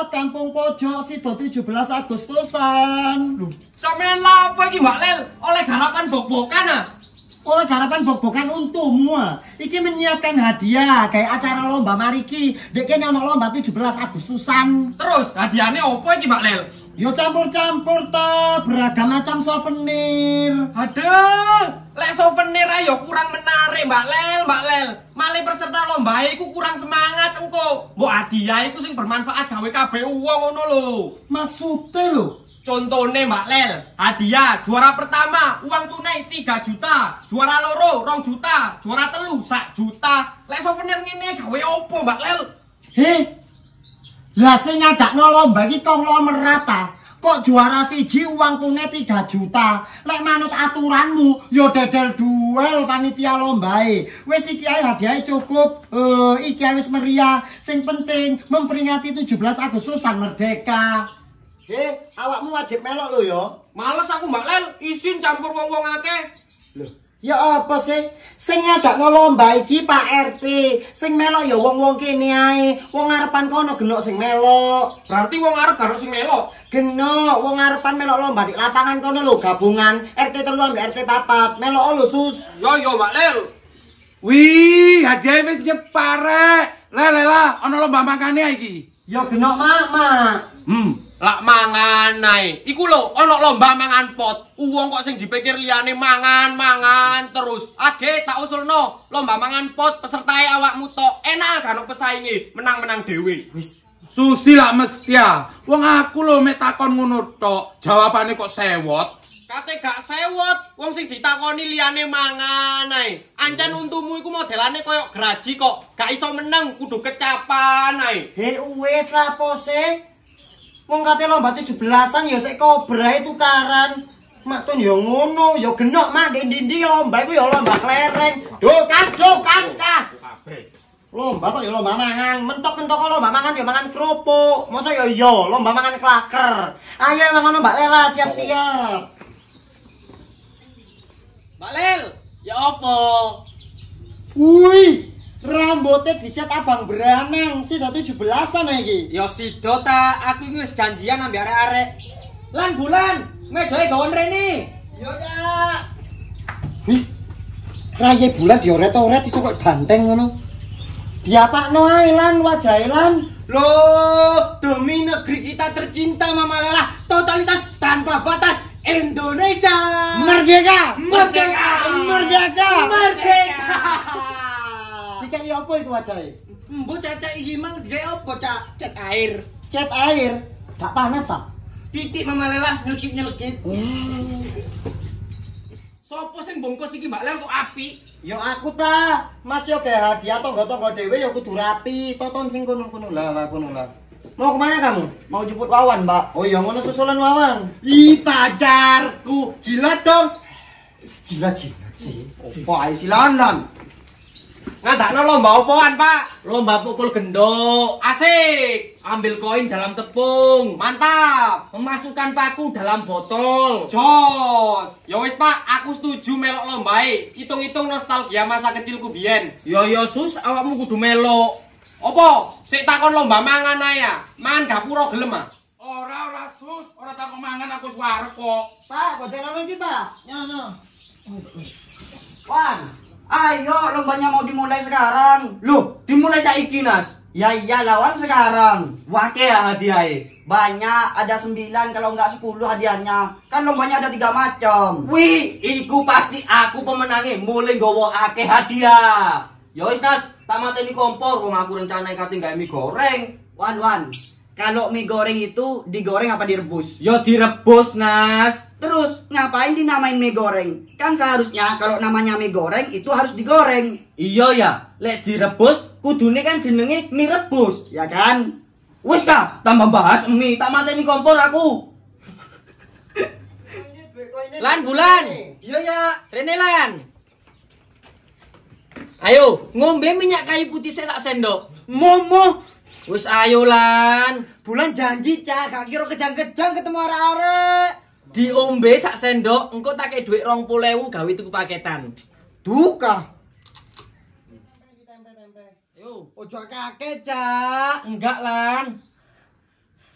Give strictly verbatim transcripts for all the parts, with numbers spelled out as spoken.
Kampung Pojok Sido tujuh belas Agustusan. Sampeyan lha apa iki Mbak Lel? Oleh garapan bok-bokan ah. Oleh garapan bok-bokan untukmu. Iki menyiapkan hadiah kayak acara lomba mariki. Dek kene ono lomba tujuh belas Agustusan. Terus hadiahnya opo iki Mbak Lel? Yo campur-campur ta, beragam macam souvenir. Aduh, lek souvenir ayo kurang menarik Mbak Lel, Mbak Lel. Malih peserta lomba iku kurang semangat engko. Mbok hadiah iku sing bermanfaat gawe kabeh wong ngono lho. Maksudnya lho? Contone Mbak Lel, hadiah juara pertama uang tunai tiga juta, juara loro rong juta, juara telu sak juta. Lek souvenir ngene gawe opo Mbak Lel? Heh. Lah sing ngadakno lomba iki konglomerat ta. Kok juara siji uang tunai tiga juta. Lek manut aturanmu yo dedel duel panitia lombae. Wis iki ae hadiahe cukup. Eh iki wis meriah. Sing penting memperingati tujuh belas Agustusan merdeka. Eh, awakmu wajib melok lho ya. Males aku Mbak Lel, izin campur wong-wong akeh. Loh, ya apa sih? Sing ngadakno lomba iki Pak R T. Sing melok ya wong-wong kene ae. Wong ngarepan kono genok sing melok. Berarti wong arep karo sing melok. Genok, wong ngarepan melok lomba di lapangan kono lho gabungan R T telu ambek R T papat. Melok lho sus. Yo yo Mbak Lel. Wih, hadiah wis nyepare. Lah lah lah, ono lomba makane iki. Ya genok mak, mak. Hmm, lak mangan ae. Iku lho ana lomba mangan pot. Wong kok sing dipikir liyane mangan-mangan terus. Age tak usulno, lomba mangan pot pesertae awakmu tok. Enak gak ono pesainge, menang-menang dhewe. Wis susi lak mesti ya. Wong aku lho mek takon ngono tok. Jawabane kok sewot. Kate gak sewot, wong sing ditakoni liyane mangan ae. Ancen untumu iku modelane koyo graji kok. Gak iso meneng, kudu kecapan ae. He wis lah apa sih? Wong kate lomba tujuh belasan ya sik kobrae tukaran. Mak tun ya ngono, ya genok mak ndi-ndi lomba iku ya lomba klereng. Duh kan, duh kan kah. Lomba kok ya lomba mangan, mentok-mentok lomba mangan ya mangan kerupuk. Masa ya iya lomba mangan klaker. Ayo mangan Mbak Lela siap-siap. Mbak Lel, ya apa? Wih, rambutnya dicat abang beranang, Sido tujuh belasan iki. Ya sido ta, aku iki wis janjian ambek arek-arek. Lan bulan, mejoe gawon rene. Yo ya. Wih, raya bulan dioret-oret iso kok banteng ngono. Diapakno ae lan wajahe lan. Loh, demi negeri kita tercinta Mama Lela, totalitas tanpa batas Indonesia. Merdeka, Merdeka, merdeka, merdeka. Dikai apa itu wajahe? Mbok cacak iki mang dikai apa, Cak? Cat air. Cat air, gak panas ah? Titik Mama Lela nyelkit-nyelkit. Sopo sing bungkus iki Mbak Lel kok apik? Yo aku ta, Mas yo gawe hadiah tonggo-tonggo dhewe yo kudu rapi. Tonton sing kono-kono lah, lah kono lah. Mau kemana kamu? Mau jemput Wawan, Mbak. Oh iya ngono susulan Wawan. Ih, pacarku. Jilat dong. Jilat-jilat sih. Opo ae silanan. Ngadakno lomba opoan, Pak? Lomba pukul gendok. Asik. Ambil koin dalam tepung. Mantap. Memasukkan paku dalam botol. Jos. Ya wis, Pak, aku setuju melok lombae. Hitung-hitung nostalgia masa kecilku biyen. Yo yo sus, awakmu kudu melok. Apa? Sik takon lomba mangan ae ya. Mangan gapura gelem ah. Ora ora sus, ora tak mangan aku wareg kok. Pak, gocengan iki, Pak. Nyono. Wan, ayo lombanya mau dimulai sekarang. Loh, dimulai saiki Nas. Ya iya lawan sekarang. Wake ya hadiahnya. Banyak, ada sembilan kalau nggak sepuluh hadiahnya. Kan lombanya ada tiga macam. Wih, iku pasti aku pemenangnya. Mulai gowo akeh hadiah. Ya wis Nas, tak mateni kompor. Wong aku rencana kate gawe mie goreng. Wan Wan, kalau mie goreng itu digoreng apa direbus? Yo direbus, Nas. Terus ngapain dinamain mie goreng? Kan seharusnya kalau namanya mie goreng itu harus digoreng. Iya ya, lek direbus kudune kan jenenge mie rebus. Ya kan? Wis kah, tambah bahas mie, tak mateni kompor aku. Lan bulan. Iya ya. Rene lan. Ayo, ngombe minyak kayu putih sak sendok. Momo. Wis ayo lan. Bulan janji Cak, gak kira kejang-kejang ketemu arek-arek. Diombe sak sendok, engko tak kei dhuwit rong puluh ewu gawe tuku paketan. Duka. Yo, Ojo kakek Cak. enggak lan.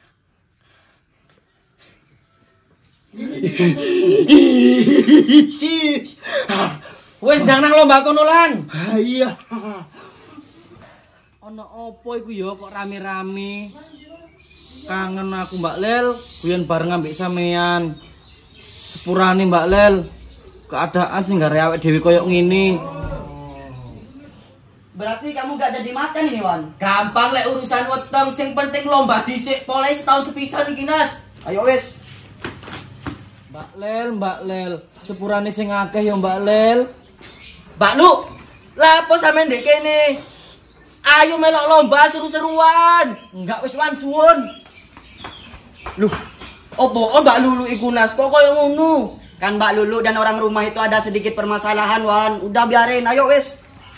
Sis. Wis ndang nang lomba kono lan. Ah, iya. Ono opo iku ya kok rame-rame? Kangen aku Mbak Lel, guyon bareng ambek sampean. Sepurane Mbak Lel, keadaan sing gare awake dhewe koyo ngene. Berarti kamu gak jadi makan ini, Wan? Gampang lek urusan weteng, sing penting lomba dhisik, polai setahun sepisan iki, Nas. Ayo wis. Mbak Lel, Mbak Lel, sepurane sing akeh ya Mbak Lel. Mbak Lu, lah apa sampean ndek kene? Ayo melok lomba seru-seruan. Enggak wis wan suwun. Loh, opo oh, Mbak Lulu iku Nas, kok koyo ngono? Kan Mbak Lulu dan orang rumah itu ada sedikit permasalahan, Wan. Udah biarin, ayo wis.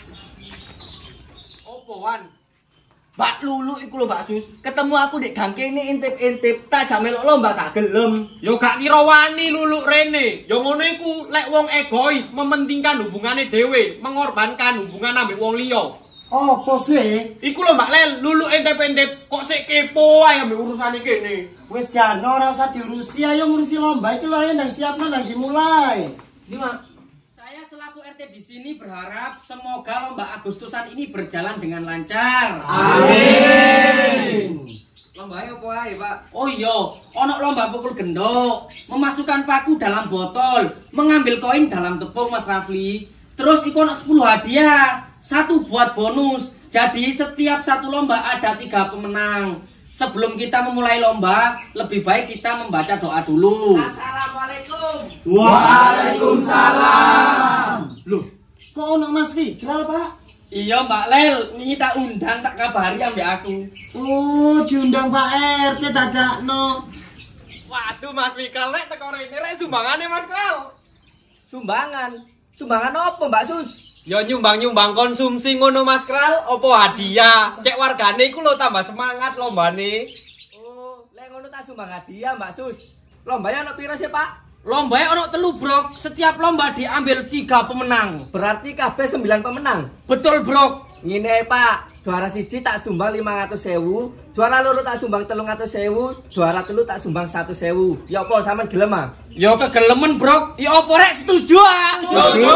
Opo, Wan? Mbak Lulu iku lho, Mbak Sus. Ketemu aku dek gang kene intip-intip, tak jak melok lomba gak gelem. Yo gak kira wani luluk rene. Yo ngono iku lek wong egois, mementingkan hubungane dhewe, mengorbankan hubungan ambek wong liya. Apa sih? Iku lho Mbak Lel, luluk intip-intip kok sik kepo ae ambek urusane kene. Wis jan ora usah diurusi, ayo ngurusi lomba iki lho, ayo ndang siapno ndang dimulai. Lima. Saya selaku R T di sini berharap semoga lomba Agustusan ini berjalan dengan lancar. Amin. Lomba apa ae, Pak? Oh iya, ono lomba pukul gendok, memasukkan paku dalam botol, mengambil koin dalam tepung Mas Rafli. Terus iku ono sepuluh hadiah, satu buat bonus. Jadi setiap satu lomba ada tiga pemenang. Sebelum kita memulai lomba, lebih baik kita membaca doa dulu. Assalamualaikum. Waalaikumsalam. Loh, kok ono Mas Fikral, Pak? Iya Mbak Lel, ini tak undang tak kabari ambek aku. Oh, diundang Pak R T dadakno. Waduh Mas Fikral rek teko rene rek sumbangane Mas Kral. Sumbangan. Sumbangan apa, Mbak Sus? Yo nyumbang-nyumbang konsumsi ngono Mas Kral, opo hadiah? Cek wargane iku lho tambah semangat lombane. Oh, lek ngono tak sumbang hadiah, Mbak Sus. Lombanya ono piro sih, Pak? Lombanya ono telu brok, setiap lomba diambil tiga pemenang. Berarti kabeh sembilan pemenang. Betul brok. Ngene Pak, juara siji tak sumbang lima ratus ribu, juara loro tak sumbang telung atus ribu, juara telu tak sumbang seratus ribu. Ya apa sampean gelem ah? Yo kegelemen brok, ya apa rek setuju ah? Setuju.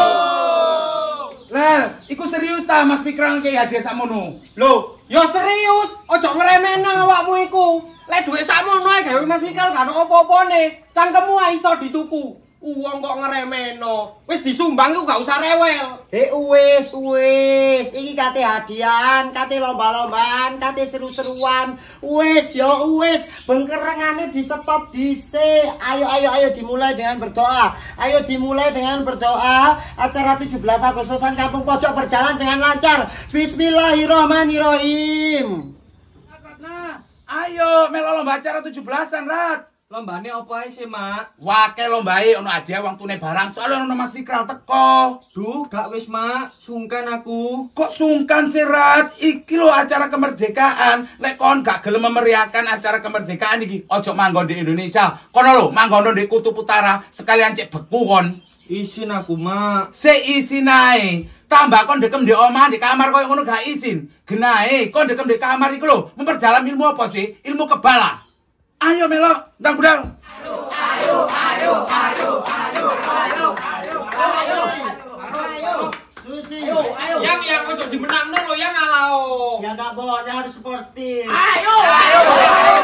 Lel, iku serius ta Mas Fikral kayak hadiah sakmono? Loh, yo serius, ojo ngremehno awakmu iku. Lek dhuwit sakmono ae gawe Mas Fikral gak ono apa-apane. Cangkemmu ae iso dituku. Uang kok ngeremehno. Wis disumbang iku gak usah rewel. Eh wis wis, iki kate hadiahan, kate lomba-lombaan, kate seru-seruan. Wis yo wis, bengkerengane di stop dhisik. Ayo ayo ayo dimulai dengan berdoa. Ayo dimulai dengan berdoa. Acara tujuh belas Agustusan Kampung Pojok berjalan dengan lancar. Bismillahirrahmanirrahim. Nah, Ayo melo lomba acara tujuh belasan, Rat. lombane apa ae sih, Mak? Wake lombae ono hadiah uang tunai barang. Soalnya ono Mas Fikral teko. Duh, gak wis, Mak. Sungkan aku. Kok sungkan sih, Rat? Iki lho acara kemerdekaan. Lek kon gak gelem memeriahkan acara kemerdekaan iki, ojo manggon di Indonesia. Kono lho, manggon di Kutub Utara, sekalian cek beku kon. Isin aku, Mak. Seisin ae. Tambah kon dekem di omah di kamar koyo ngono gak izin. Genahe kon dekem di kamar iku lho, memperdalam ilmu apa sih? Ilmu kebal. Ayo Melo, ndang budal. Ayo, ayo, ayo, ayo, ayo, ayo, ayo, ayo, Ayo, Susi. Ayo, ayo. Yang yang ojo dimenangno lho yang alao. Ya enggak boleh, harus sportif. Ayo, ayo, ayo,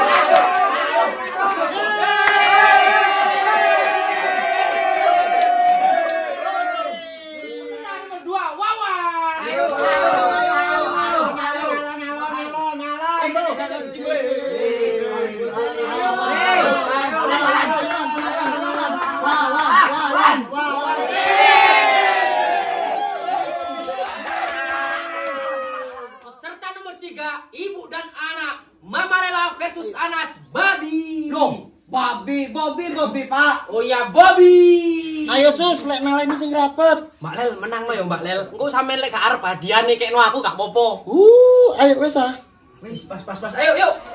berdua, Wawan. Ayo, ayo, ayo, ayo, ayo, ayo, Peserta nomor tiga, ibu dan anak, Mama Lela versus Anas Babi. Loh, babi, Bobby, Bobby, Pak. Oh ya, Bobby. Ayo Sus, lek naleni sing rapet. Mbak Lel menang lo ya Mbak Lel. Engko sampean lek gak arep hadiahne kekno aku gak popo. Uh, ayo wis ah. Wis, pas, pas, pas. Ayo, yuk.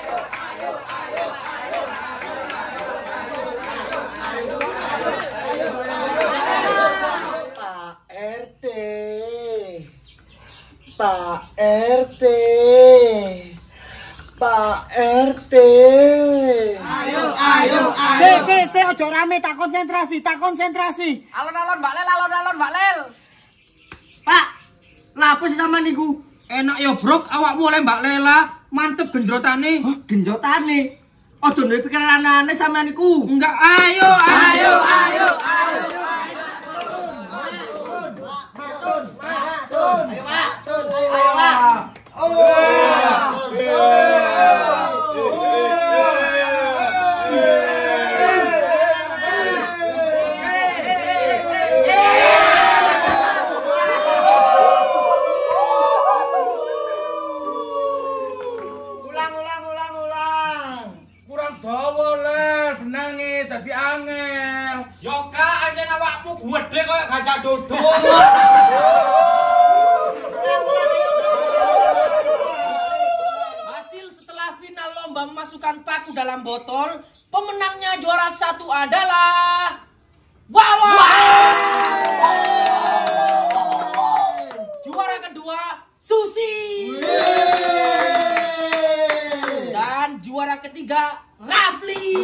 Pak R T. Pak R T. Pak R T. Ayo, ayo. ayo, ayo. Se, se, se, ojo rame, tak konsentrasi, tak konsentrasi. Alon-alon Mbak Lel, alon-alon Mbak Lel. Pak, lha apa sih sampean niku? Enak ya, Brok, awakmu oleh Mbak Lela, mantep genjrotane. Oh, genjotane. Ojo duwe pikiran aneh sampean niku. Enggak, ayo, ayo, ayo, ayo. Dadi angel. Yo Kak, anjen awakmu gede koyo gajah dodo. Hasil setelah final lomba memasukkan paku dalam botol, pemenangnya juara satu adalah Wawa. Juara kedua Susi. Dan juara ketiga Rafli.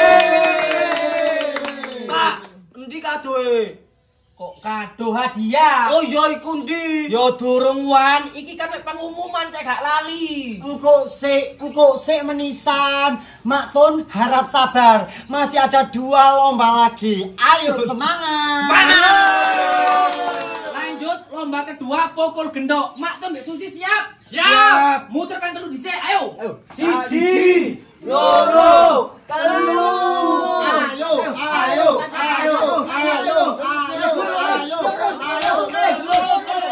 Pak, endi kadoe? Kok kado hadiah? Oh iya iku ndi? Yo durung wan, iki kan mek pengumuman cek gak lali. Engko sik, engko sik menisan. Mak Tun harap sabar. Masih ada dua lomba lagi. Ayo semangat. Semangat. Lanjut lomba kedua pukul gendok. Mak Tun mbek Susi siap? Siap. Muter kan telu dhisik, ayo. Ayo. Siji, loro, telu. Ayo, ayo, ayo, ayo, ayo, ayo, ayo, terus, terus.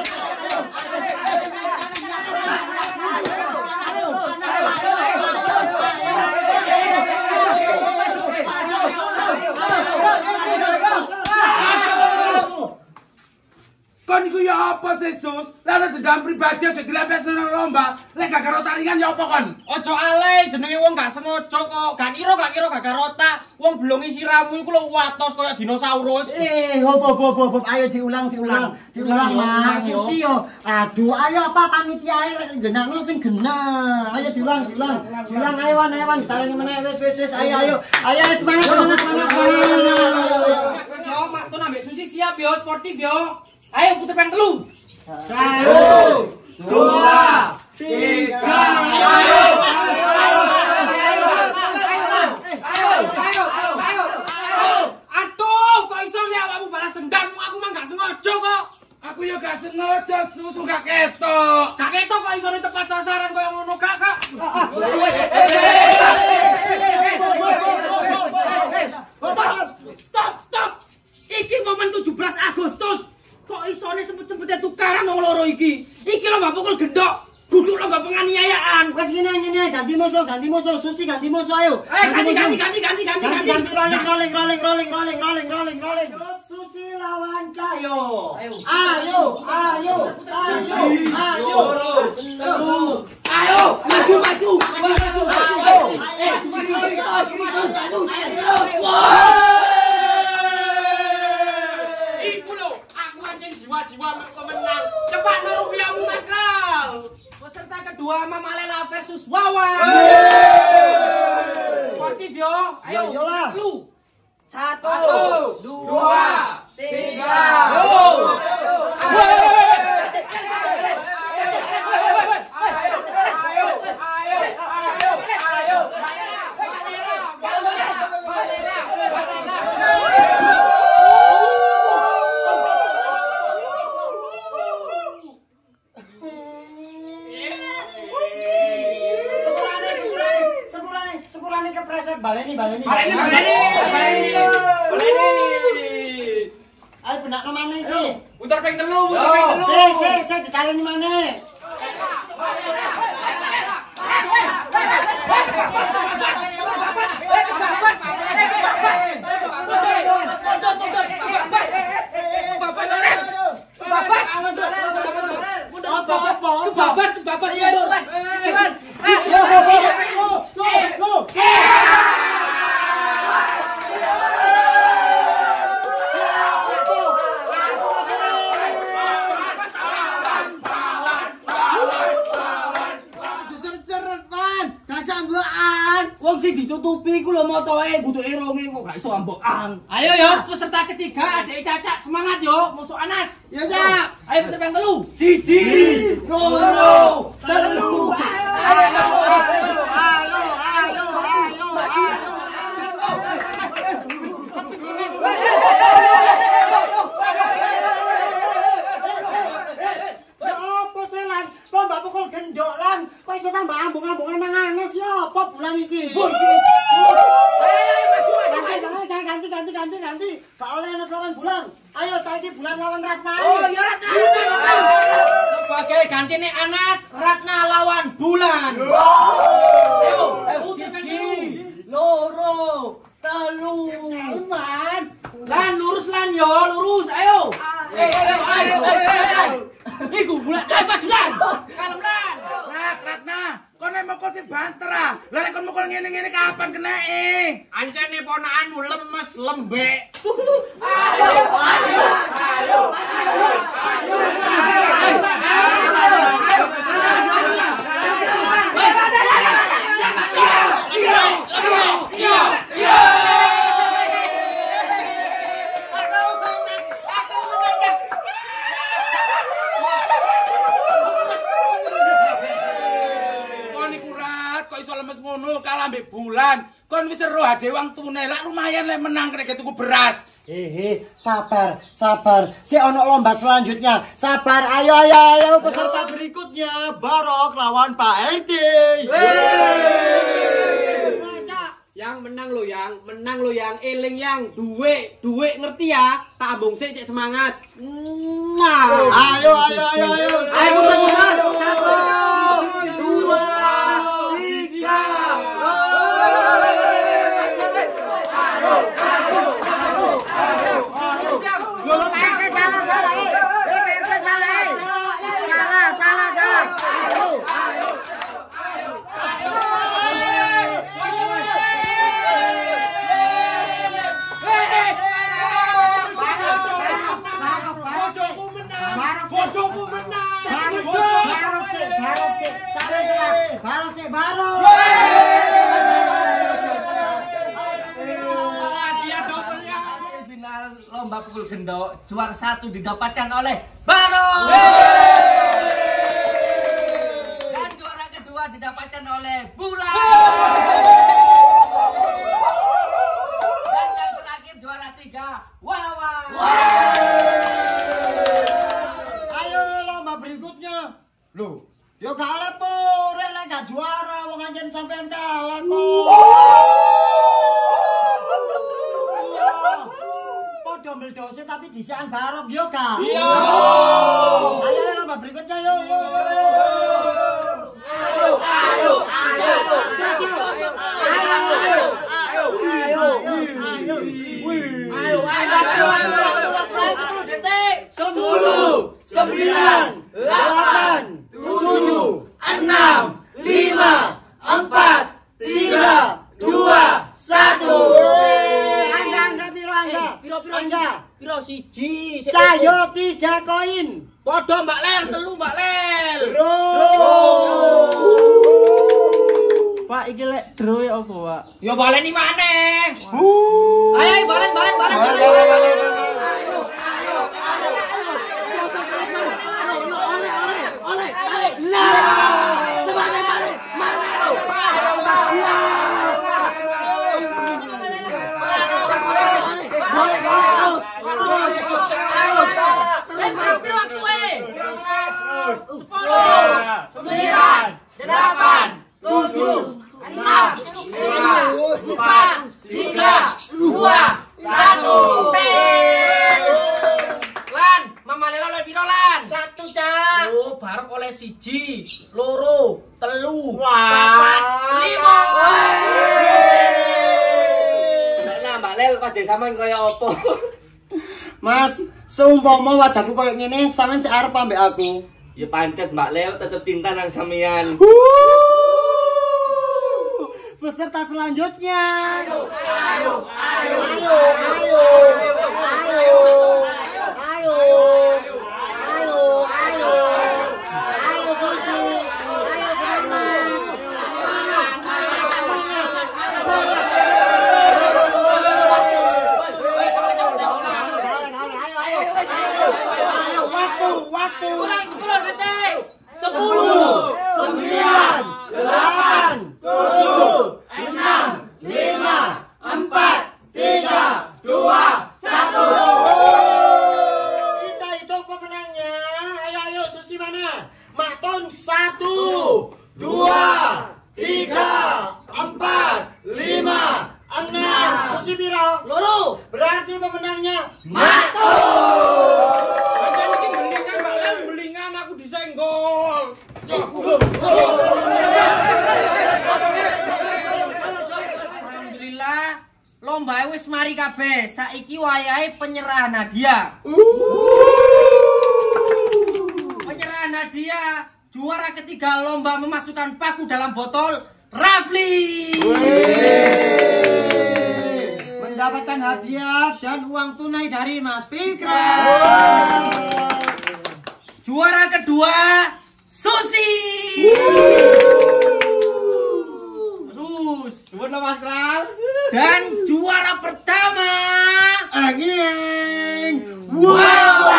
Kon iku ya apa sih, Sus? Lah ana dendam pribadi aja dilempes nang lomba. Lek gak karo taringan ya apa kon? Ojo alay, jenenge wong gak sengaja kok. Gak kira gak kira gak rota. Wong belongi siramu iku lho watos kaya dinosaurus. Eh, hop hop hop hop, ayo diulang diulang. Diulang, Mas. Susi yo. Aduh, ayo apa panitia ae genakno sing genah. Ayo diulang, diulang. Diulang ayo wan, ayo wan, ditaleni meneh wis wis wis. Ayo ayo. Ayo semangat semangat semangat. Wis yo, Mak Tun ambek Susi siap yo, sportif yo. Ayo puter peng telu. Satu, dua, tiga. Ayo. Aduh, kok iso sih awakmu balas dendam? Aku mah gak sengaja kok. Aku ya gak sengaja, Sus, gak ketok. Gak ketok kok iso tepat sasaran koyo ngono, Kak, Kak. Stop, stop. Iki momen tujuh belas Agustus. Kok isone sempet-sempetnya tukaran wong loro iki? Iki lomba pukul gendok. Kudu lomba penganiayaan. Wes ngene ngene ganti musuh, ganti musuh. Susi ganti musuh ayo. Eh, ganti ganti ganti ganti ganti ganti. Ganti rolling rolling rolling rolling rolling rolling rolling rolling. Susi lawan Cayo. Ayo. Ayo, ayo, ayo, ayo. Ayo, maju maju. Maju. Ayo. Eh, kiri kiri kiri kiri. Iku lho, aku anjing jiwa-jiwa pemenang. Cepat no rupiahmu, Mas Kral. Peserta kedua Mama Lela versus Wawa. Sportif yo. Ayo, Yo, yolah. lu. Satu, dua, tiga. Sepurane kepreset baleni baleni. Baleni, baleni, baleni, baleni. Ayo benak namane iki. Putar ping telu, putar ping telu. Se se se ditaleni maneh. Babas, babas, nutupi ku lho motoe, kudu eronge kok gak iso ambokan. Ayo yo, peserta ketiga adik Caca semangat yo, musuh Anas. Ya, Cak. Ayo puter yang telu. Siji, loro, telu. Ayo, ayo, ayo, ayo, ayo. Ya apa sih lan? Lomba pukul gendok lan. Kok iso tambah ambung-ambungan nang Anas ya apa bulan iki? Ayo ayo maju maju. Ganti ganti ganti ganti ganti. Gak oleh Anas lawan bulan. Ayo saiki bulan lawan Ratna. Oh iya Ratna, Ratna, Ratna. Sebagai ganti nih Anas, Ratna lawan Bulan. Ayo, ayo puter yang telu. Loro, telu. Elman. Lan lurus lan yo, lurus. Ayo. Eh, eh, ayo, ayo. Iku Bulan, ayo Mas Bulan. Kalau Bulan. Rat, Ratna, kon nek mukul sing banter ah. Lah nek kon mukul ngene-ngene kapan kenake? Ancene ponakanmu lemes lembek. Kon iku Rat, kok iso lemes ngono kalah mbek Bulan. Kon wis ero ade wang tunai, lak lumayan lek menang kena tuku beras. Hehe, sabar, sabar. Si ono lomba selanjutnya. Sabar, ayo, ayo, ayo. Peserta berikutnya, Barok lawan Pak R T. Yang menang lo yang, menang lo yang, eling yang, duwe, duwe ngerti ya? Tak ambung sik cek semangat. Nah, ayo, ayo, ayo, ayo. Ayo putar putar. Satu, dua, tiga. Loh, Pak R T salah, salah. Eh, Pak R T salah. eh. Salah, salah, salah. Bojoku menang. Barok sih, barok sih. Sabar gerak. Barok sih, barok. Final lomba pukul gendok, juara satu didapatkan oleh Baro. Dan juara kedua didapatkan oleh Bulan. Dan yang terakhir juara tiga, Wawa. Ayo lomba berikutnya. Loh, yo gak oleh po, rek lek gak juara wong anjen sampean kalah kok. Podo mledose tapi disikan Barok yo gak? Iya. Ayo ayo lomba berikutnya yo yo. Ayo, ayo, ayo. Sepuluh, sembilan, delapan, tujuh, enam, lima, empat, tiga, dua, satu. Angga angga piro angga? Piro piro Angga. piro siji. Cayo tiga koin. Podo Mbak Lel, telu Mbak Lel. Pak, iki lek draw e opo, Pak? Yo baleni maneh. Ayo ayo balen balen balen balen balen. Sembilan, delapan, tujuh, enam, lima, empat, tiga, dua, satu. Lan, Mama Lela oleh piro lan? Satu, Cak. Oh, Barok oleh siji, loro, telu, Wah. papat, lima. Nah, Mbak Lel pada sampean kaya opo? Mas, seumpama wajahku koyo ngene, sampean sik arep ambek aku. Ya pancet Mbak Lel tetep cinta nang sampean. Peserta selanjutnya. Ayo, ayo, ayo, Ayo, ayo, ayo, ayo, ayo, ayo, ayo, Susi, ayo, Salma. mati pemenangnya. Matur. Pancen iki belingan Mbak Lel, belingan aku disenggol. Alhamdulillah, lomba wis mari kabeh. Saiki wayahe penyerahan hadiah. Penyerahan hadiah. Juara ketiga lomba memasukkan paku dalam botol, Rafli. Mendapatkan hadiah dan uang tunai dari Mas Fikra. Juara kedua, Susi. Sus, gimana Mas Kral? Dan juara pertama, Angin. Wow.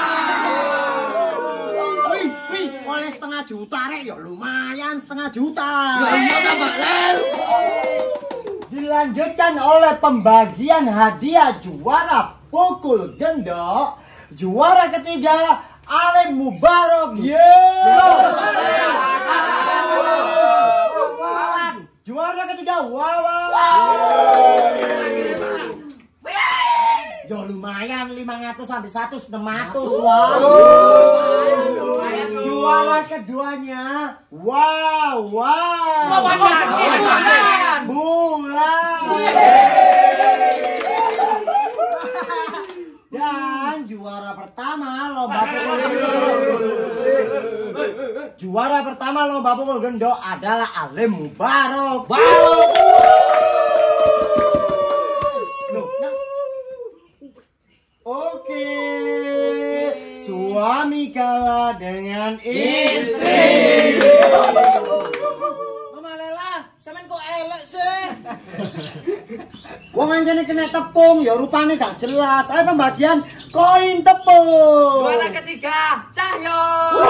Wih, wih, oleh setengah juta rek ya lumayan setengah juta. Ya iya ta, Mbak Lel. Dilanjutkan oleh pembagian hadiah juara pukul gendok. Juara ketiga Alim Mubarak. Yeah. Juara ketiga Wawa. Ya lumayan lima ratus sampai seratus enam ratus wah. Juara keduanya wow wow. Bulan. Dan juara pertama lomba pukul gendok. Juara pertama lomba pukul gendok adalah Alim Mubarak. Wow. Loh, ya. Oke. Suami kalah dengan istri. Mama Lela, sampean kok elek sih? Wong anjene kena tepung, ya rupane gak jelas. Ayo pembagian koin tepung. Juara ketiga, Cahyo.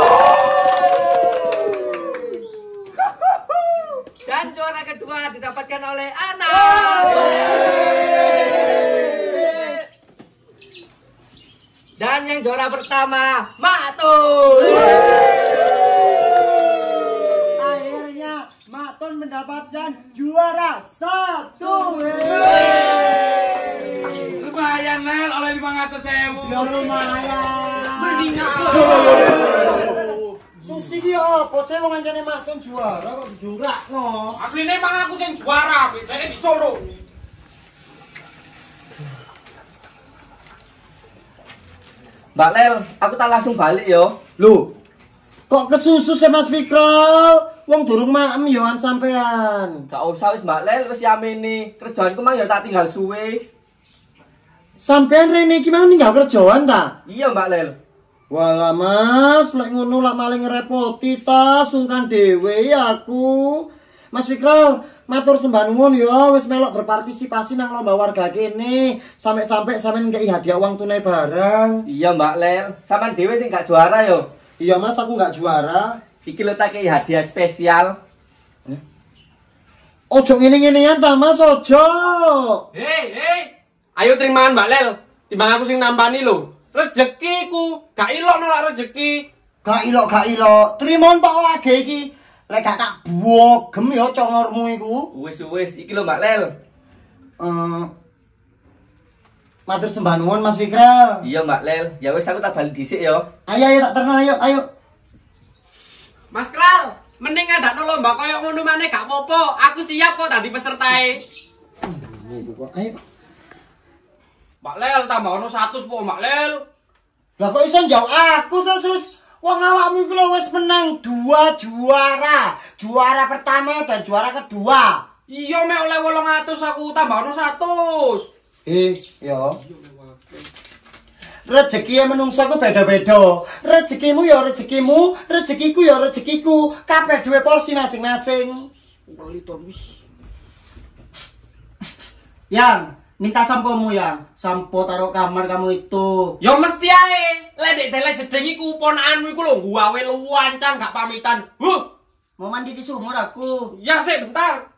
Dan juara kedua didapatkan oleh Ana. Dan yang juara pertama, Matul. Akhirnya Maton mendapatkan juara satu. Lumayan Lel, oleh lima ratus ribu. Ya lumayan. Mendingan. Susi ki apa sih wong anjene Maton juara kok dijungkrakno. Asline emang aku sing juara, bedane disuruh. Mbak Lel, aku tak langsung balik yo. Loh, kok kesusu sih Mas Fikra? Wong durung maem yoan sampean. Gak usah wis Mbak Lel, wis yamene. Kerjaanku mang ya tak tinggal suwe. Sampean rene iki mau ninggal kerjaan ta? Iya Mbak Lel. Walah Mas, lek ngono lak maling ngerepoti ta, sungkan dhewe ya aku. Mas Fikra, matur sembah nuwun ya wis melok berpartisipasi nang lomba warga kene. Sampai-sampai sampean ngeki hadiah uang tunai barang. Iya Mbak Lel, sampean dhewe sing gak juara yo. Iya Mas, aku gak juara. Iki lho tak kei hadiah spesial. Ojo ngene-ngenean ta Mas, ojo. Hei, hei. Ayo terimaan Mbak Lel. Timbang aku sing nampani lho. Rezekiku, gak ilok nolak rezeki. Gak ilok, gak ilok. Trimon Pak Wage iki. Lek gak tak bogem ya congormu iku. Wis wis, iki lho Mbak Lel. Eh Matur sembah nuwun Mas Fikra. Iya Mbak Lel, ya wis aku tak balik dhisik yo. Ayo ayo tak terno ayo ayo. Mas Kral, mending ngadakno lomba koyo ngono maneh gak apa-apa. Aku siap kok dadi pesertae. Ayo. Mbak Lel tambah ono seratus po Mbak Lel. Lah kok iso njauh aku Sus? Wong awakmu iki lho wis menang dua juara. Juara pertama dan juara kedua. Iya mek oleh wolong atus aku tambah ono seratus. Eh, yo. Rezeki yang menungso ku beda-beda. Rezekimu ya rezekimu, rezekiku ya rezekiku. Kabeh duwe porsi masing-masing. Yang, minta sampomu yang. Sampo taruh kamar kamu itu. Ya mesti ae. Lek ndek dele jedeng iku ponakanmu iku lho gawe luwancan gak pamitan. Huh. Mau mandi di sumur aku. Ya sik bentar.